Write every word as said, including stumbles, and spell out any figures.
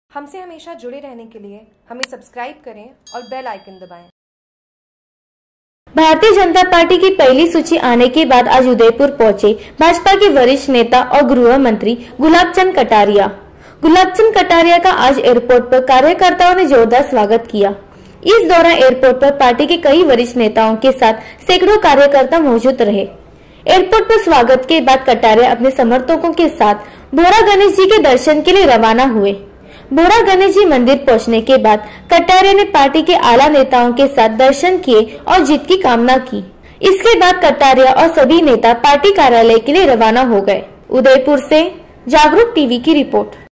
हमसे हमेशा जुड़े रहने के लिए हमें सब्सक्राइब करें और बेल आइकन दबाएं। भारतीय जनता पार्टी की पहली सूची आने के बाद आज उदयपुर पहुंचे भाजपा के वरिष्ठ नेता और गृह मंत्री गुलाब चंद कटारिया। गुलाब चंद कटारिया का आज एयरपोर्ट पर कार्यकर्ताओं ने जोरदार स्वागत किया। इस दौरान एयरपोर्ट पर पार्टी के कई वरिष्ठ नेताओं के साथ सैकड़ों कार्यकर्ता मौजूद रहे। एयरपोर्ट पर स्वागत के बाद कटारिया अपने समर्थकों के साथ भोरा गणेश जी के दर्शन के लिए रवाना हुए। भोरा गणेश जी मंदिर पहुंचने के बाद कटारिया ने पार्टी के आला नेताओं के साथ दर्शन किए और जीत की कामना की। इसके बाद कटारिया और सभी नेता पार्टी कार्यालय के लिए रवाना हो गए। उदयपुर से जागरूक टीवी की रिपोर्ट।